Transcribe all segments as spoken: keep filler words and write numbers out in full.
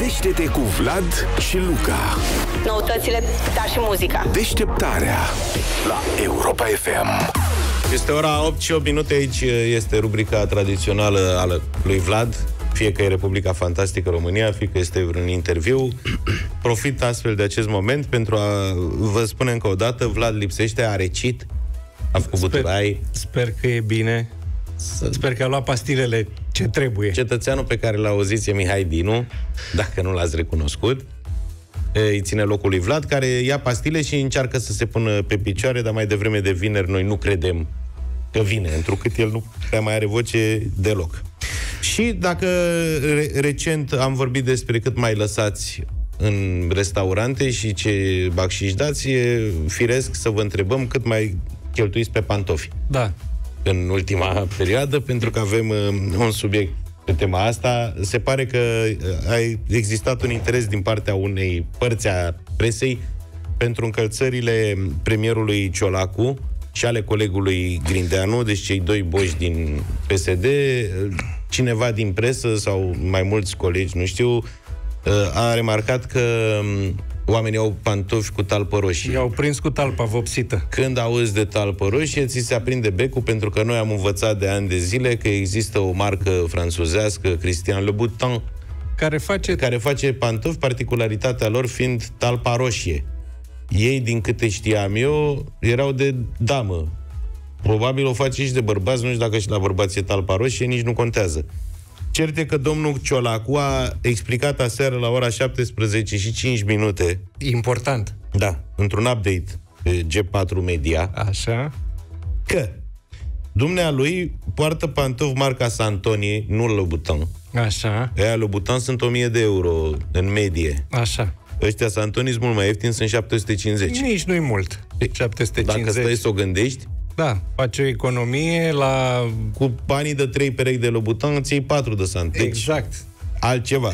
Trezește-te cu Vlad și Luca. Noutățile, dar și muzica. Deșteptarea la Europa F M. Este ora opt și opt minute, aici este rubrica tradițională a lui Vlad. Fie că e Republica Fantastică România, fie că este vreun interviu. Profit astfel de acest moment pentru a vă spune încă o dată, Vlad lipsește, a recit, a făcut buturai. Sper că e bine. Sper că a luat pastilele ce trebuie. Cetățeanul pe care l-a auzit e Mihai Dinu, dacă nu l-ați recunoscut. Îi ține locul lui Vlad, care ia pastile și încearcă să se pună pe picioare, dar mai devreme de vineri noi nu credem că vine, întrucât el nu prea mai are voce deloc. Și dacă re- recent am vorbit despre cât mai lăsați în restaurante și ce bacșiși dați, e firesc să vă întrebăm cât mai cheltuiți pe pantofi. Da. În ultima perioadă, pentru că avem uh, un subiect pe tema asta. Se pare că a existat un interes din partea unei părți a presei pentru încălțările premierului Ciolacu și ale colegului Grindeanu, deci cei doi boși din P S D. Cineva din presă sau mai mulți colegi, nu știu, a remarcat că oamenii au pantofi cu talpă roșie. I-au prins cu talpa vopsită. Când auzi de talpă roșie, ți se aprinde becul, pentru că noi am învățat de ani de zile că există o marcă franțuzească, Christian Louboutin, care face... care face pantofi, particularitatea lor fiind talpa roșie. Ei, din câte știam eu, erau de damă. Probabil o face și de bărbați, nu știu dacă și la bărbați e talpa roșie, nici nu contează. Cert e că domnul Ciolacu a explicat aseară la ora șaptesprezece și cinci minute. Important. Da, într-un update pe G patru Media. Așa. Că dumnealui poartă pantofi marca Santoni, nu Louboutin. Așa. Aia Louboutin sunt o mie de euro în medie. Așa. Ăștia Santoni sunt mult mai ieftini, sunt șapte sute cincizeci. Nici nu-i mult. șapte sute cincizeci. Dacă stai să o gândești, da, faci o economie la... cu banii de trei perechi de Louboutin îți iei patru de Sant. Deci, exact. Altceva.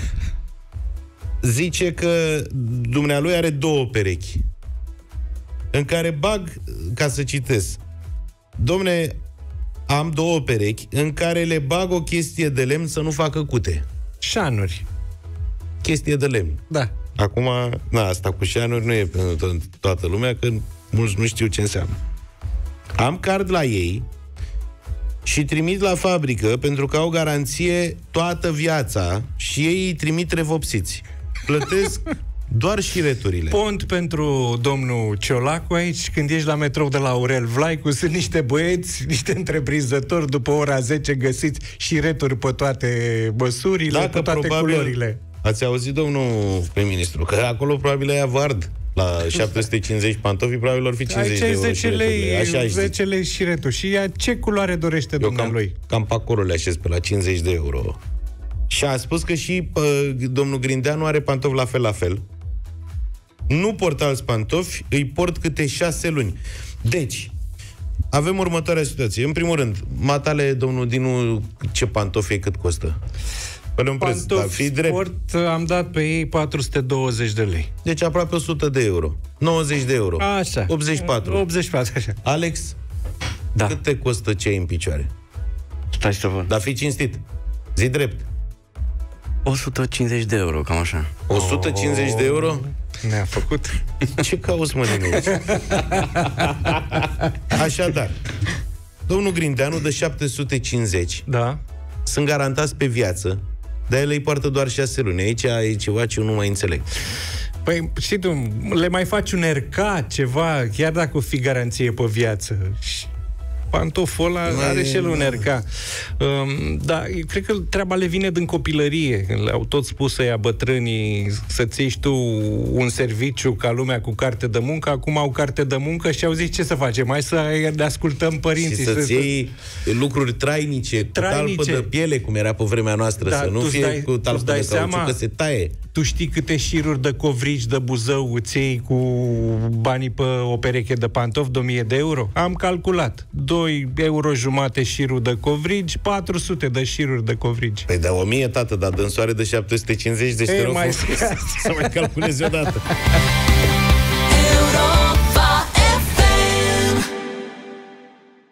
Zice că dumnealui are două perechi în care bag, ca să citesc, domne, am două perechi în care le bag o chestie de lemn să nu facă cute. Șanuri. Chestie de lemn. Da. Acum, na, asta cu șanuri nu e pentru toată lumea, că mulți nu știu ce înseamnă. Am card la ei și trimit la fabrică pentru că au garanție toată viața și ei îi trimit revopsiți. Plătesc doar și returile. Pont pentru domnul Ciolacu aici, când ești la metrou de la Aurel Vlaicu, sunt niște băieți, niște întreprinzători după ora zece găsiți și returi pe toate măsurile, Dacă pe toate probabil, culorile. Ați auzit, domnul prim-ministru, că acolo probabil aia vard. La șapte sute cincizeci pantofi, probabil or fi cincizeci de euro zece lei, Așa zece lei și retul. Și ea ce culoare dorește Eu dumnealui? Cam, cam pe acolo le așez pe la cincizeci de euro. Și a spus că și pă, domnul Grindeanu are pantofi la fel, la fel. Nu port alți pantofi, îi port câte șase luni. Deci, avem următoarea situație. În primul rând, matale, domnul Dinu, ce pantofi e, cât costă? Până un preț, dar fi drept. Sport, am dat pe ei patru sute douăzeci de lei. Deci aproape o sută de euro. nouăzeci de euro. Așa. optzeci și patru. optzeci și patru, așa. Alex, da. Cât te costă ce ai în picioare? Stai să văd. Dar fii cinstit. Zi drept. o sută cincizeci de euro, cam așa. o sută cincizeci de euro? Ne-a făcut. Ce cauți, mă, Dinu? Așadar, domnul Grindeanu de șapte sute cincizeci. Da. Sunt garantați pe viață, dar el îi poartă doar șase luni. Aici e ceva ce eu nu mai înțeleg. Păi, știi tu, le mai faci un R K, ceva, chiar dacă o fi garanție pe viață. Pantoful ăla are și el un R K. Um, da, eu cred că treaba le vine din copilărie. Le-au tot spus să-ia bătrânii să-ți iei tu un serviciu ca lumea cu carte de muncă, acum au carte de muncă și au zis ce să facem? Hai să ne ascultăm părinții. Și să-ți să iei lucruri trainice, trainice, cu talpă de piele, cum era pe vremea noastră, da, să nu fie dai, cu talpă de cauciuc, că se taie. Tu știi câte șiruri de covrigi de Buzău îți iei cu banii pe o pereche de pantofi de o mie de euro? Am calculat. doi euro jumate șirul de covrigi, patru sute de șiruri de covrigi. Păi da, o mie, tată, dar dânsoare de șapte sute cincizeci, deci te rog să mai calculezi odată.